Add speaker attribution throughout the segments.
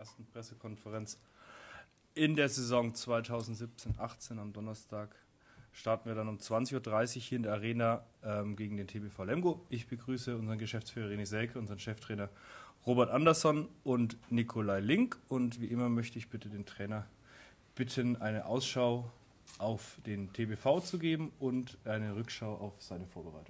Speaker 1: ersten Pressekonferenz in der Saison 2017/18 am Donnerstag. Starten wir dann um 20:30 Uhr hier in der Arena gegen den TBV Lemgo. Ich begrüße unseren Geschäftsführer René Selke, unseren Cheftrainer Robert Andersson und Nikolai Link. Und wie immer möchte ich bitte den Trainer bitten, eine Ausschau auf den TBV zu geben und eine Rückschau auf seine Vorbereitung.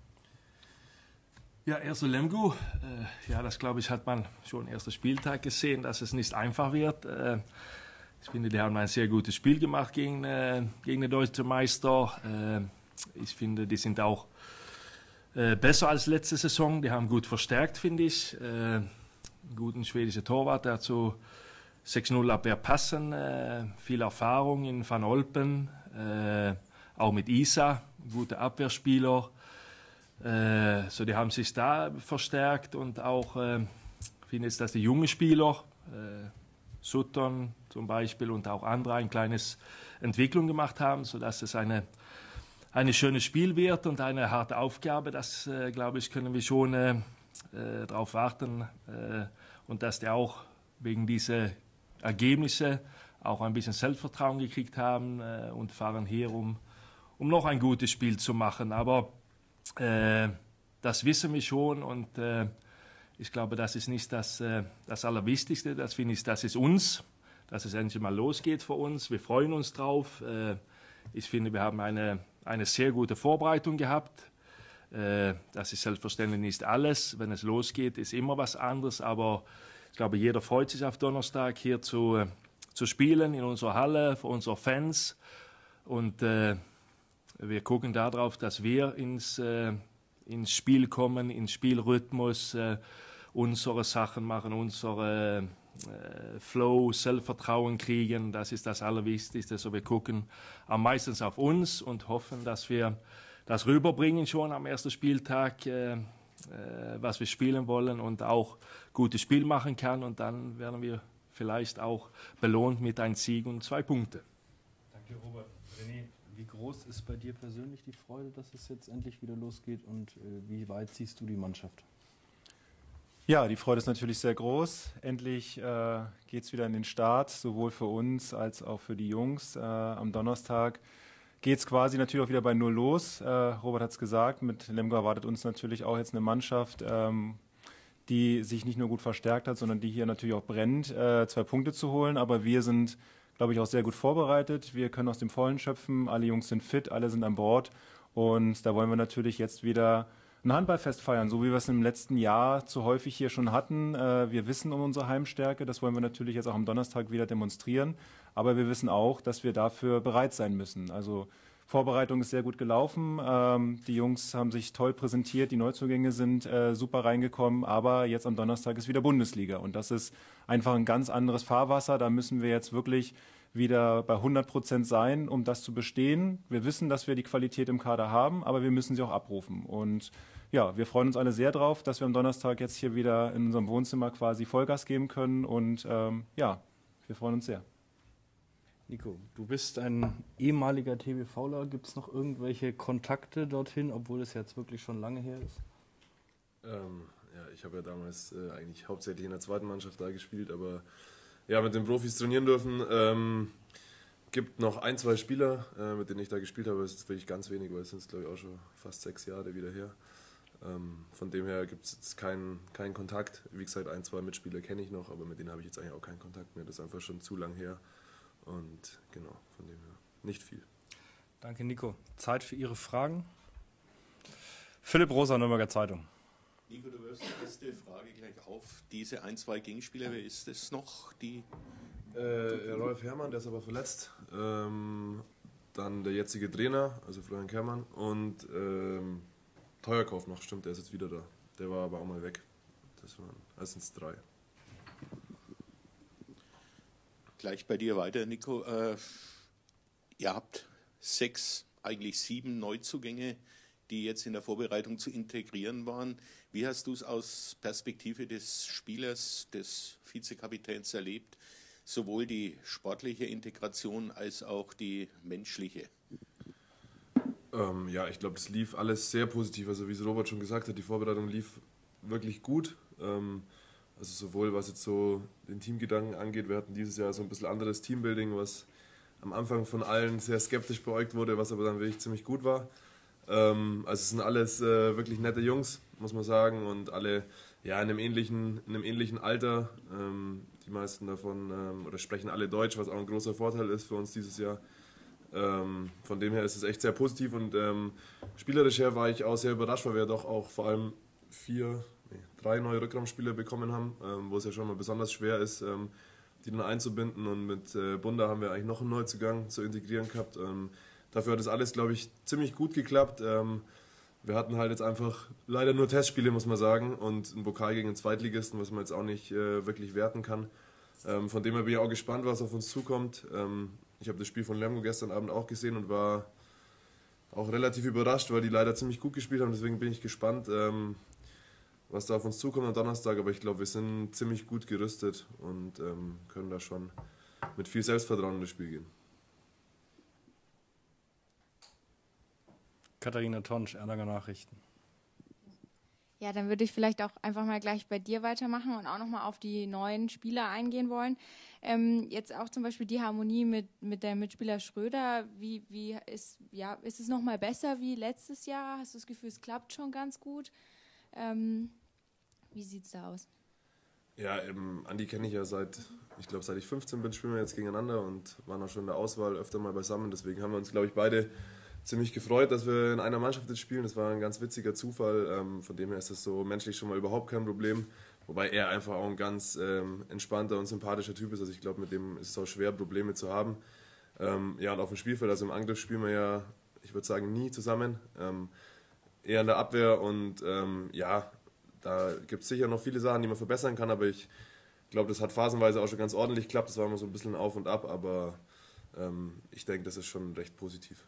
Speaker 2: Ja, erster Lemgo. Ja, das glaube ich, hat man schon ersten Spieltag gesehen, dass es nicht einfach wird. Ich finde, die haben ein sehr gutes Spiel gemacht gegen den deutschen Meister. Ich finde, die sind auch besser als letzte Saison. Die haben gut verstärkt, finde ich. Einen guten schwedischen Torwart, dazu 6-0 Abwehr passen. Viel Erfahrung in Van Olpen. Auch mit Isa, ein guter Abwehrspieler. So, die haben sich da verstärkt und auch, ich finde jetzt, dass die jungen Spieler, Sutton zum Beispiel und auch andere, ein kleines Entwicklung gemacht haben, sodass es eine schönes Spiel wird und eine harte Aufgabe. Das, glaube ich, können wir schon darauf warten und dass die auch wegen dieser Ergebnisse auch ein bisschen Selbstvertrauen gekriegt haben und fahren hier, um noch ein gutes Spiel zu machen. Aber das wissen wir schon und ich glaube, das ist nicht das Allerwichtigste. Das finde ich, das ist uns, dass es endlich mal losgeht für uns. Wir freuen uns drauf. Ich finde, wir haben eine sehr gute Vorbereitung gehabt. Das ist selbstverständlich nicht alles. Wenn es losgeht, ist immer was anderes. Aber ich glaube, jeder freut sich auf Donnerstag hier zu spielen in unserer Halle, für unsere Fans. Und wir gucken darauf, dass wir ins Spiel kommen, ins Spielrhythmus, unsere Sachen machen, unsere Flow, Selbstvertrauen kriegen. Das ist das Allerwichtigste. Also wir gucken am meisten auf uns und hoffen, dass wir das rüberbringen schon am ersten Spieltag, was wir spielen wollen und auch gutes Spiel machen kann. Und dann werden wir vielleicht auch belohnt mit einem Sieg und 2 Punkten.
Speaker 1: Danke, Robert. René, wie groß ist bei dir persönlich die Freude, dass es jetzt endlich wieder losgeht und wie weit siehst du die Mannschaft?
Speaker 3: Ja, die Freude ist natürlich sehr groß. Endlich geht es wieder in den Start, sowohl für uns als auch für die Jungs. Am Donnerstag geht es quasi natürlich auch wieder bei 0 los. Robert hat es gesagt, mit Lemgo erwartet uns natürlich auch jetzt eine Mannschaft, die sich nicht nur gut verstärkt hat, sondern die hier natürlich auch brennt, 2 Punkte zu holen. Aber wir sind, glaube ich, auch sehr gut vorbereitet. Wir können aus dem Vollen schöpfen. Alle Jungs sind fit, alle sind an Bord. Und da wollen wir natürlich jetzt wieder ein Handballfest feiern, so wie wir es im letzten Jahr zu häufig hier schon hatten. Wir wissen um unsere Heimstärke, das wollen wir natürlich jetzt auch am Donnerstag wieder demonstrieren. Aber wir wissen auch, dass wir dafür bereit sein müssen. Also Vorbereitung ist sehr gut gelaufen. Die Jungs haben sich toll präsentiert, die Neuzugänge sind super reingekommen. Aber jetzt am Donnerstag ist wieder Bundesliga und das ist einfach ein ganz anderes Fahrwasser. Da müssen wir jetzt wirklich wieder bei 100% sein, um das zu bestehen. Wir wissen, dass wir die Qualität im Kader haben, aber wir müssen sie auch abrufen. Und ja, wir freuen uns alle sehr drauf, dass wir am Donnerstag jetzt hier wieder in unserem Wohnzimmer quasi Vollgas geben können. Und ja, wir freuen uns sehr.
Speaker 1: Nico, du bist ein ehemaliger TBVler. Gibt es noch irgendwelche Kontakte dorthin, obwohl es jetzt wirklich schon lange her ist?
Speaker 4: Ja, ich habe ja damals eigentlich hauptsächlich in der zweiten Mannschaft da gespielt, aber ja, mit den Profis trainieren dürfen. Gibt noch 1, 2 Spieler, mit denen ich da gespielt habe. Das ist wirklich ganz wenig, weil es sind, glaube ich, auch schon fast 6 Jahre wieder her. Von dem her gibt es jetzt keinen Kontakt. Wie gesagt, 1, 2 Mitspieler kenne ich noch, aber mit denen habe ich jetzt eigentlich auch keinen Kontakt mehr. Das ist einfach schon zu lang her. Und genau, von dem her nicht viel.
Speaker 1: Danke, Nico. Zeit für Ihre Fragen. Philipp Rosa, Nürnberger Zeitung.
Speaker 5: Nico, du wirst die erste Frage gleich auf. Diese 1, 2 Gegenspieler, wer ist das noch?
Speaker 4: Rolf Herrmann, der ist aber verletzt. Dann der jetzige Trainer, also Florian Kermann. Und Teuerkauf noch, stimmt, der ist jetzt wieder da. Der war aber auch mal weg. Das waren erstens 3.
Speaker 5: Gleich bei dir weiter, Nico. Ihr habt 6, eigentlich 7 Neuzugänge, die jetzt in der Vorbereitung zu integrieren waren. Wie hast du es aus Perspektive des Spielers, des Vizekapitäns erlebt? Sowohl die sportliche Integration als auch die menschliche?
Speaker 4: Ja, ich glaube, das lief alles sehr positiv. Also wie es Robert schon gesagt hat, die Vorbereitung lief wirklich gut. Also sowohl was jetzt so den Teamgedanken angeht, wir hatten dieses Jahr so ein bisschen anderes Teambuilding, was am Anfang von allen sehr skeptisch beäugt wurde, was aber dann wirklich ziemlich gut war. Also es sind alles wirklich nette Jungs, muss man sagen, und alle ja, in einem ähnlichen Alter. Die meisten davon oder sprechen alle Deutsch, was auch ein großer Vorteil ist für uns dieses Jahr. Von dem her ist es echt sehr positiv und spielerisch her war ich auch sehr überrascht, weil wir doch auch vor allem 3 neue Rückraumspieler bekommen haben, wo es ja schon mal besonders schwer ist, die dann einzubinden, und mit Bunda haben wir eigentlich noch einen Neuzugang zu integrieren gehabt. Dafür hat das alles, glaube ich, ziemlich gut geklappt. Wir hatten halt jetzt einfach leider nur Testspiele, muss man sagen, und einen Pokal gegen den Zweitligisten, was man jetzt auch nicht wirklich werten kann. Von dem her bin ich auch gespannt, was auf uns zukommt. Ich habe das Spiel von Lemgo gestern Abend auch gesehen und war auch relativ überrascht, weil die leider ziemlich gut gespielt haben. Deswegen bin ich gespannt, was da auf uns zukommt am Donnerstag. Aber ich glaube, wir sind ziemlich gut gerüstet und können da schon mit viel Selbstvertrauen in das Spiel gehen.
Speaker 1: Katharina Tonsch, Erlanger Nachrichten.
Speaker 6: Ja, dann würde ich vielleicht auch einfach mal gleich bei dir weitermachen und auch nochmal auf die neuen Spieler eingehen wollen. Jetzt auch zum Beispiel die Harmonie mit der Mitspieler Schröder. Wie ist es nochmal besser wie letztes Jahr? Hast du das Gefühl, es klappt schon ganz gut? Wie sieht es da aus?
Speaker 4: Ja, Andi kenne ich ja seit ich 15 bin, spielen wir jetzt gegeneinander und waren auch schon in der Auswahl öfter mal beisammen. Deswegen haben wir uns, glaube ich, beide ziemlich gefreut, dass wir in einer Mannschaft jetzt spielen. Das war ein ganz witziger Zufall. Von dem her ist das so menschlich schon mal überhaupt kein Problem. Wobei er einfach auch ein ganz entspannter und sympathischer Typ ist. Also ich glaube, mit dem ist es auch schwer, Probleme zu haben. Ja, und auf dem Spielfeld, also im Angriff spielen wir ja, ich würde sagen, nie zusammen. Eher in der Abwehr und ja, da gibt es sicher noch viele Sachen, die man verbessern kann, aber ich glaube, das hat phasenweise auch schon ganz ordentlich geklappt. Das war immer so ein bisschen auf und ab, aber ich denke, das ist schon recht positiv.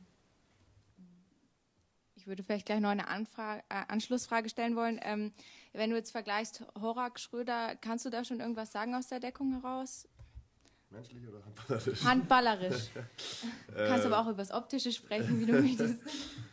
Speaker 6: Ich würde vielleicht gleich noch eine Anschlussfrage stellen wollen. Wenn du jetzt vergleichst Horak, Schröder, kannst du da schon irgendwas sagen aus der Deckung heraus?
Speaker 4: Menschlich oder handballerisch?
Speaker 6: Handballerisch. Kannst aber auch über das Optische sprechen, wie du möchtest.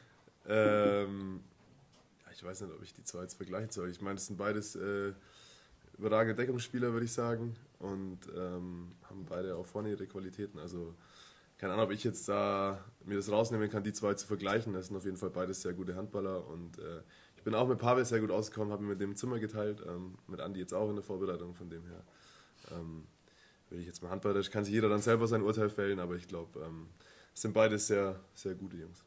Speaker 4: Ich weiß nicht, ob ich die zwei jetzt vergleichen soll. Ich meine, das sind beides überragende Deckungsspieler, würde ich sagen. Und haben beide auch vorne ihre Qualitäten. Also keine Ahnung, ob ich jetzt da mir das rausnehmen kann, die zwei zu vergleichen. Das sind auf jeden Fall beides sehr gute Handballer. Und ich bin auch mit Pavel sehr gut ausgekommen, habe mir mit dem Zimmer geteilt. Mit Andi jetzt auch in der Vorbereitung. Von dem her würde ich jetzt mal handballerisch, kann sich jeder dann selber sein Urteil fällen. Aber ich glaube, es sind beides sehr, sehr gute Jungs.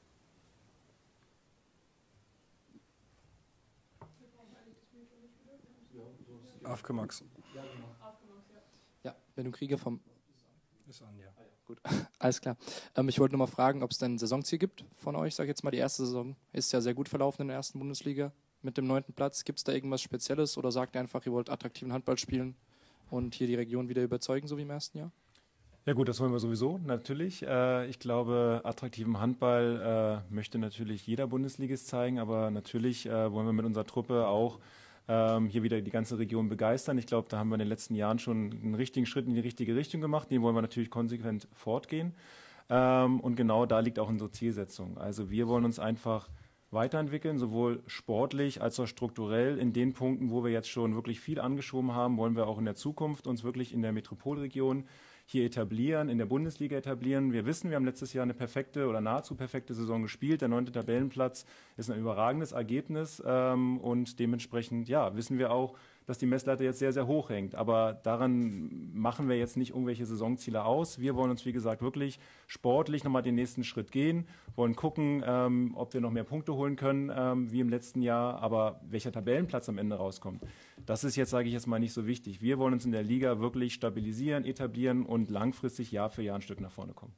Speaker 1: AFK Max.
Speaker 7: Ja, Benno Krieger vom...
Speaker 1: Ist an, ja.
Speaker 7: Gut, alles klar. Ich wollte nur mal fragen, ob es denn ein Saisonziel gibt von euch. Ich sage jetzt mal, die erste Saison ist ja sehr gut verlaufen in der ersten Bundesliga mit dem 9. Platz. Gibt es da irgendwas Spezielles oder sagt ihr einfach, ihr wollt attraktiven Handball spielen und hier die Region wieder überzeugen, so wie im ersten Jahr?
Speaker 3: Ja gut, das wollen wir sowieso, natürlich. Ich glaube, attraktiven Handball möchte natürlich jeder Bundesligist zeigen, aber natürlich wollen wir mit unserer Truppe auch hier wieder die ganze Region begeistern. Ich glaube, da haben wir in den letzten Jahren schon einen richtigen Schritt in die richtige Richtung gemacht. Den wollen wir natürlich konsequent fortgehen. Und genau da liegt auch unsere Zielsetzung. Also wir wollen uns einfach weiterentwickeln, sowohl sportlich als auch strukturell. In den Punkten, wo wir jetzt schon wirklich viel angeschoben haben, wollen wir auch in der Zukunft uns wirklich in der Metropolregion hier etablieren, in der Bundesliga etablieren. Wir wissen, wir haben letztes Jahr eine perfekte oder nahezu perfekte Saison gespielt. Der 9. Tabellenplatz ist ein überragendes Ergebnis und dementsprechend wissen wir auch, dass die Messlatte jetzt sehr, sehr hoch hängt. Aber daran machen wir jetzt nicht irgendwelche Saisonziele aus. Wir wollen uns, wie gesagt, wirklich sportlich nochmal den nächsten Schritt gehen, wollen gucken, ob wir noch mehr Punkte holen können wie im letzten Jahr. Aber welcher Tabellenplatz am Ende rauskommt, das ist jetzt, sage ich jetzt mal, nicht so wichtig. Wir wollen uns in der Liga wirklich stabilisieren, etablieren und langfristig Jahr für Jahr ein Stück nach vorne kommen.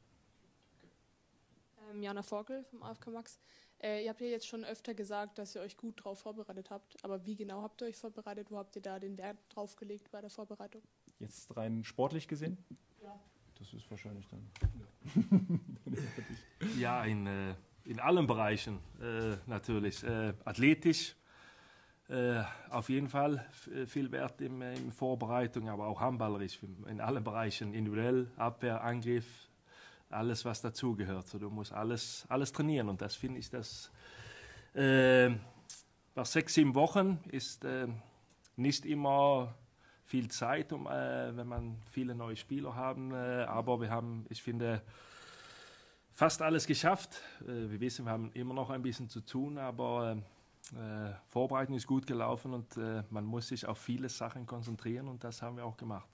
Speaker 8: Jana Forkel vom AFK Max. Ihr habt ja jetzt schon öfter gesagt, dass ihr euch gut darauf vorbereitet habt. Aber wie genau habt ihr euch vorbereitet? Wo habt ihr da den Wert drauf gelegt bei der Vorbereitung?
Speaker 3: Jetzt rein sportlich gesehen?
Speaker 8: Ja.
Speaker 3: Das ist wahrscheinlich dann.
Speaker 2: Ja, in allen Bereichen natürlich. Athletisch auf jeden Fall viel Wert in Vorbereitung, aber auch handballerisch in allen Bereichen. Individuell, Abwehr, Angriff. Alles, was dazugehört. So, du musst alles trainieren. Und das finde ich, nach 6-7 Wochen ist nicht immer viel Zeit, wenn man viele neue Spieler haben, aber wir haben, ich finde, fast alles geschafft. Wir wissen, wir haben immer noch ein bisschen zu tun, aber Vorbereitung ist gut gelaufen und man muss sich auf viele Sachen konzentrieren und das haben wir auch gemacht.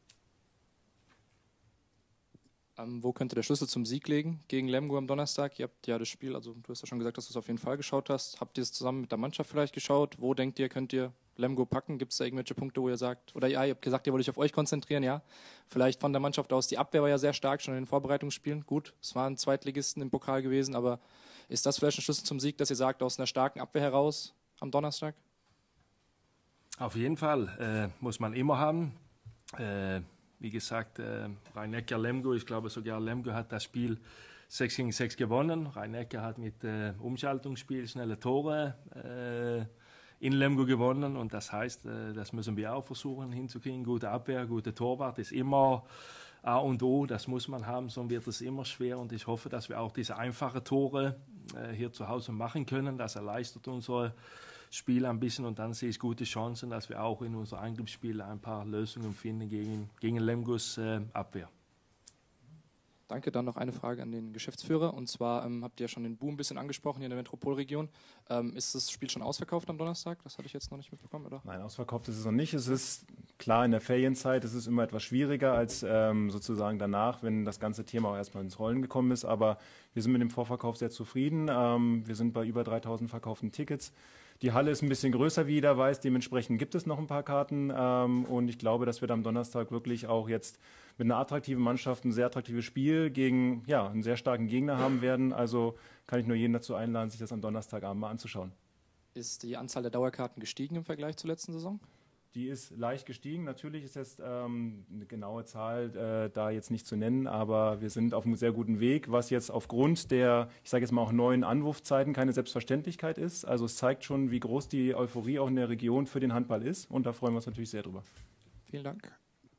Speaker 7: Wo könnte der Schlüssel zum Sieg liegen gegen Lemgo am Donnerstag? Ihr habt ja das Spiel, also du hast ja schon gesagt, dass du es auf jeden Fall geschaut hast. Habt ihr es zusammen mit der Mannschaft vielleicht geschaut? Wo denkt ihr, könnt ihr Lemgo packen? Gibt es da irgendwelche Punkte, wo ihr sagt, oder ja, ihr habt gesagt, ihr wollt euch auf euch konzentrieren, ja? Vielleicht von der Mannschaft aus, die Abwehr war ja sehr stark schon in den Vorbereitungsspielen. Gut, es waren Zweitligisten im Pokal gewesen, aber ist das vielleicht ein Schlüssel zum Sieg, dass ihr sagt, aus einer starken Abwehr heraus am Donnerstag?
Speaker 2: Auf jeden Fall, muss man immer haben. Wie gesagt, Rhein-Neckar Lemgo, ich glaube sogar Lemgo hat das Spiel 6-6 gewonnen. Rhein-Neckar hat mit Umschaltungsspiel schnelle Tore in Lemgo gewonnen und das heißt, das müssen wir auch versuchen hinzukriegen. Gute Abwehr, gute Torwart ist immer A und O, das muss man haben, sonst wird es immer schwer und ich hoffe, dass wir auch diese einfachen Tore hier zu Hause machen können. Das erleichtert unser Spiel ein bisschen und dann sehe ich gute Chancen, dass wir auch in unser Angriffsspiel ein paar Lösungen finden gegen Lemgos Abwehr.
Speaker 7: Danke. Dann noch eine Frage an den Geschäftsführer. Und zwar habt ihr ja schon den Boom ein bisschen angesprochen hier in der Metropolregion. Ist das Spiel schon ausverkauft am Donnerstag? Das hatte ich jetzt noch nicht mitbekommen, oder?
Speaker 3: Nein, ausverkauft ist es noch nicht. Es ist klar, in der Ferienzeit ist es immer etwas schwieriger als sozusagen danach, wenn das ganze Thema auch erstmal ins Rollen gekommen ist. Aber wir sind mit dem Vorverkauf sehr zufrieden. Wir sind bei über 3000 verkauften Tickets. Die Halle ist ein bisschen größer, wie jeder weiß. Dementsprechend gibt es noch ein paar Karten. Und ich glaube, dass wir dann am Donnerstag wirklich auch jetzt mit einer attraktiven Mannschaft ein sehr attraktives Spiel gegen einen sehr starken Gegner haben werden. Also kann ich nur jeden dazu einladen, sich das am Donnerstagabend mal anzuschauen.
Speaker 7: Ist die Anzahl der Dauerkarten gestiegen im Vergleich zur letzten Saison?
Speaker 3: Die ist leicht gestiegen. Natürlich ist jetzt eine genaue Zahl da jetzt nicht zu nennen, aber wir sind auf einem sehr guten Weg, was jetzt aufgrund der, ich sage jetzt mal auch neuen Anwurfzeiten keine Selbstverständlichkeit ist. Also es zeigt schon, wie groß die Euphorie auch in der Region für den Handball ist und da freuen wir uns natürlich sehr drüber.
Speaker 7: Vielen Dank.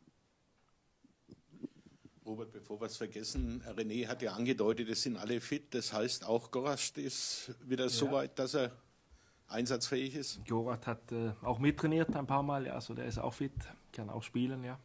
Speaker 5: Robert, bevor wir es vergessen, René hat ja angedeutet, es sind alle fit. Das heißt, auch Gorazd ist wieder so weit, dass er einsatzfähig ist?
Speaker 2: Gorazd hat auch mittrainiert ein paar Mal, ja, also der ist auch fit, kann auch spielen, ja.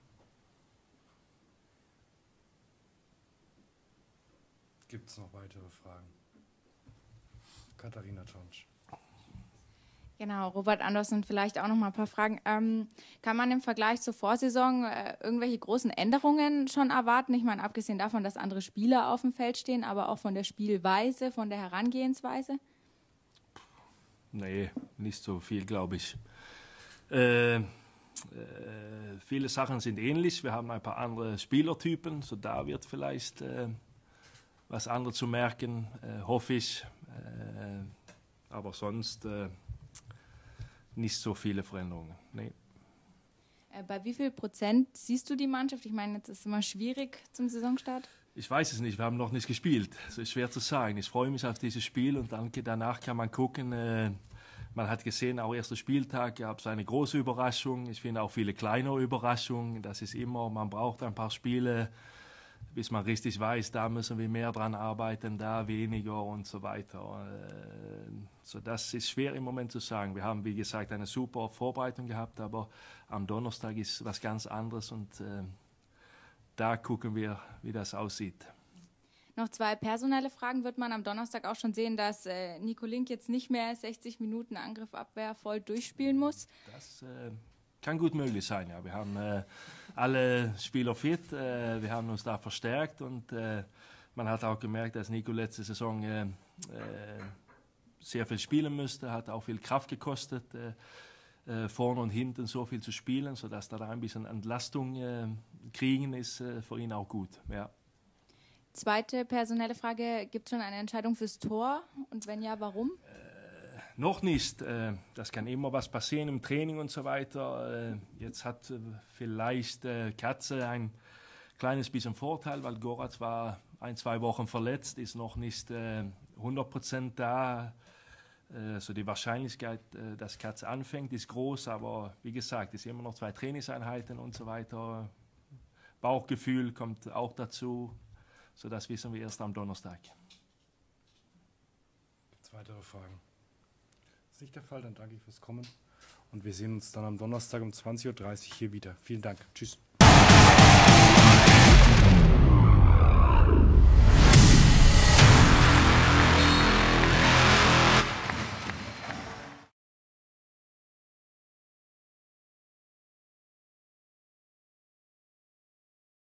Speaker 1: Gibt es noch weitere Fragen? Katharina Tonsch.
Speaker 6: Genau, Robert Andersson, vielleicht auch noch mal ein paar Fragen. Kann man im Vergleich zur Vorsaison irgendwelche großen Änderungen schon erwarten? Ich meine, abgesehen davon, dass andere Spieler auf dem Feld stehen, aber auch von der Spielweise, von der Herangehensweise?
Speaker 2: Nee, nicht so viel, glaube ich. Viele Sachen sind ähnlich. Wir haben ein paar andere Spielertypen, so da wird vielleicht was anderes zu merken, hoffe ich. Aber sonst nicht so viele Veränderungen. Nee.
Speaker 6: Bei wie viel Prozent siehst du die Mannschaft? Ich meine, jetzt ist es immer schwierig zum Saisonstart.
Speaker 2: Ich weiß es nicht, wir haben noch nicht gespielt. Es ist schwer zu sagen. Ich freue mich auf dieses Spiel und danach kann man gucken. Man hat gesehen, auch erster Spieltag gab es eine große Überraschung. Ich finde auch viele kleine Überraschungen. Das ist immer, man braucht ein paar Spiele, bis man richtig weiß, da müssen wir mehr dran arbeiten, da weniger und so weiter. So, das ist schwer im Moment zu sagen. Wir haben, wie gesagt, eine super Vorbereitung gehabt, aber am Donnerstag ist was ganz anderes und da gucken wir, wie das aussieht.
Speaker 6: Noch zwei personelle Fragen. Wird man am Donnerstag auch schon sehen, dass Nico Link jetzt nicht mehr 60 Minuten Angriff, Abwehr voll durchspielen muss?
Speaker 2: Das kann gut möglich sein, ja. Wir haben alle Spieler fit, wir haben uns da verstärkt und man hat auch gemerkt, dass Nico letzte Saison sehr viel spielen musste, hat auch viel Kraft gekostet, vorne und hinten so viel zu spielen, sodass da ein bisschen Entlastung kriegen ist für ihn auch gut, ja.
Speaker 6: Zweite personelle Frage, gibt es schon eine Entscheidung fürs Tor und wenn ja, warum?
Speaker 2: Noch nicht. Das kann immer was passieren im Training und so weiter. Jetzt hat vielleicht Katze ein kleines bisschen Vorteil, weil Gorazd war 1-2 Wochen verletzt, ist noch nicht 100% da. So die Wahrscheinlichkeit, dass Katze anfängt, ist groß, aber wie gesagt, es sind immer noch 2 Trainingseinheiten und so weiter. Bauchgefühl kommt auch dazu, so das wissen wir erst am Donnerstag.
Speaker 1: Gibt es weitere Fragen? Das ist nicht der Fall, dann danke ich fürs Kommen. Und wir sehen uns dann am Donnerstag um 20.30 Uhr hier wieder. Vielen Dank. Tschüss.